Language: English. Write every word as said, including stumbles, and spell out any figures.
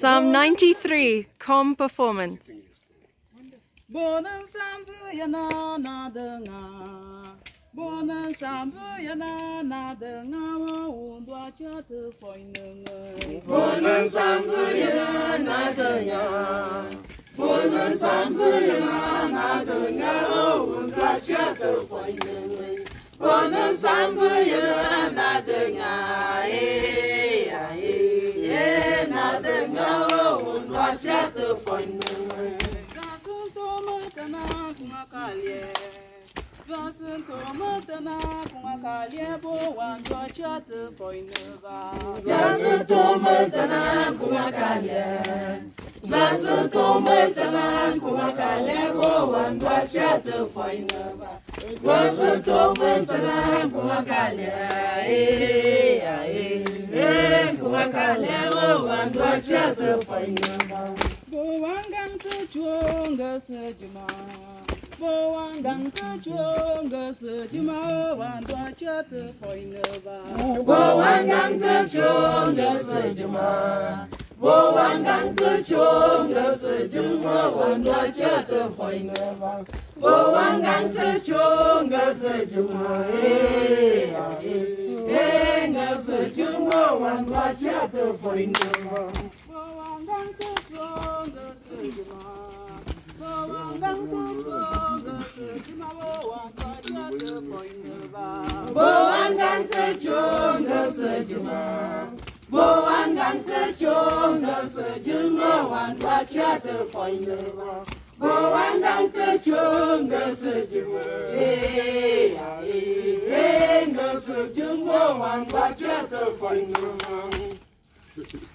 Psalm ninety-three, calm performance. Bowangang kechunga sejuma wandwa chata foineva. Bowangang kechunga sejuma. Bowangang kechunga sejuma wandwa chata foineva. Bowangang kechunga sejuma. Eh eh nga sejuma wandwa chata foineva. Bowangang kechunga sejuma. Bowangang kechunga sejuma wandwa chata foineva. Bowangang kechunga sejuma. Bowangang kechunga sejuma wandwa chata foineva. Bowangang kechunga sejuma. Eh eh eh nga sejuma wandwa chata foineva.